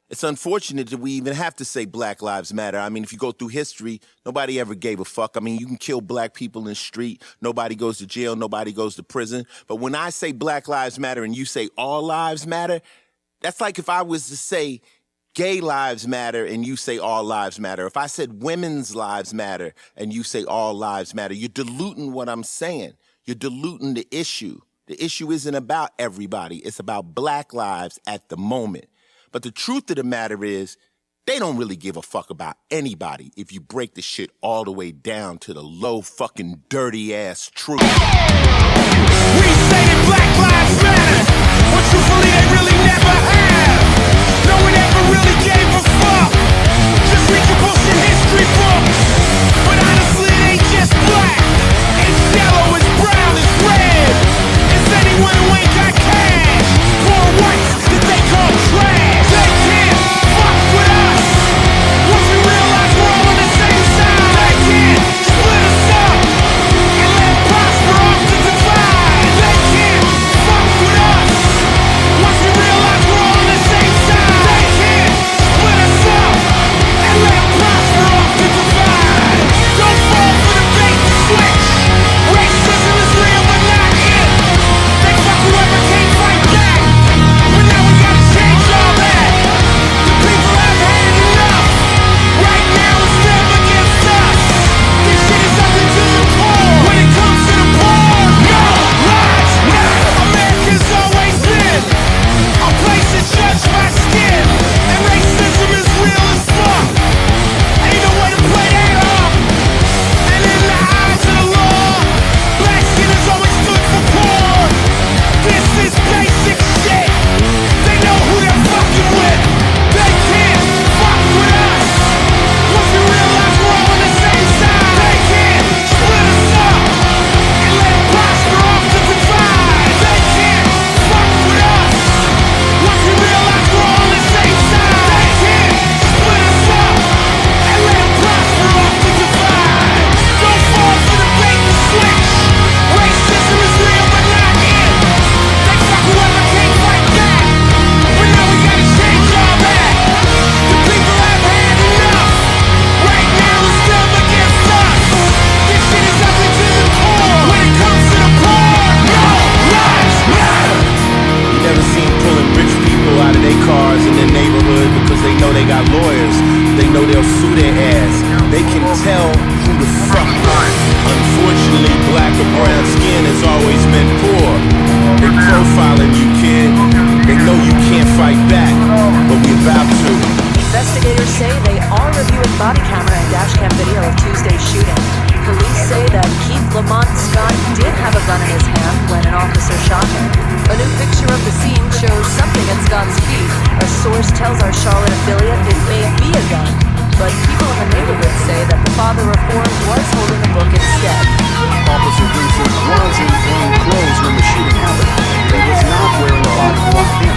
It's unfortunate that we even have to say Black Lives Matter. I mean, if you go through history, nobody ever gave a fuck. I mean, you can kill black people in the street. Nobody goes to jail. Nobody goes to prison. But when I say Black Lives Matter and you say all lives matter, that's like if I was to say gay lives matter and you say all lives matter. If I said women's lives matter and you say all lives matter, you're diluting what I'm saying. You're diluting the issue. The issue isn't about everybody. It's about black lives at the moment. But the truth of the matter is, they don't really give a fuck about anybody if you break the shit all the way down to the low fucking dirty ass truth. We say that Black Lives Matter, but truthfully they really never have. No one ever really gave a fuck. Just read your bullshit history books. But honestly it ain't just black. It's yellow, it's brown, it's red. It's anyone who ain't got cash. Poor whites that they call trash. They can't fuck with us. Once we realize we're all on the same side, they can't split us up and let prosper off the divide. They can't fuck with us. Once we realize we're all on the same side, they can't split us up and let prosper off the divide. Don't fall for the bait and switch. Racism is real but not it. They fuck whoever can't fight back. But now we gotta change all that. The people have had enough. Right now it's them against us. This shit is ugly to the core. When it comes to the poor, no lives matter. America's always been a place to judge my skin. And racism is real as fuck. Ain't no way to play that off. And in the eyes of the law, black skin has always stood for poor. This is basic shit. They know who they're fucking with. They can't fuck with us. Once we realize we're all on the same side, they can't split us up and let prosper off the divide. They can't fuck with us. Once we realize we're all on the same side, they can't split us up and let prosper off the divide. Don't fall for the bait and switch. Racism is real but not it. They fuck whoever can't fight back. But now we gotta change all that. The people have had enough. Right now it's them against us. This shit is ugly to the core. When it comes to the poor, no lives matter. You never seen pulling rich people out of their cars in their neighborhood because they know they got lawyers. They know they'll sue their ass. They can tell who the fuck not. Unfortunately, black or brown skin has always been poor. They're profiling you, kid. They know you can't fight back, but we about to. Investigators say they are reviewing body camera and dashcam video of Tuesday's shooting. Police say that Keith Lamont Scott did have a gun in his hand when an officer shot him. A new picture of the scene shows something at Scott's feet. A source tells our Charlotte affiliate it may be a gun, but people in the neighborhood say that the father reformed was holding a book instead. Officer Vincent was in plain clothes when the shooting happened, but was not wearing a body worn pin.